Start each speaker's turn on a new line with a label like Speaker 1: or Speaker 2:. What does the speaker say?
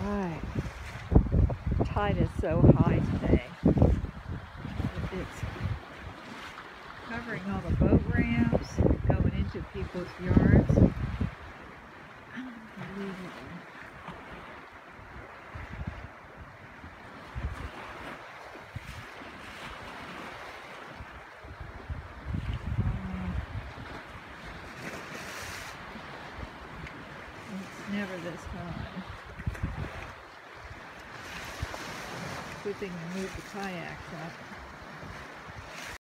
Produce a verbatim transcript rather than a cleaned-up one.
Speaker 1: Alright. Tide is so high today. It's covering all the boat ramps, going into people's yards. Unbelievable. It's never this high. Good thing we moved the kayaks up.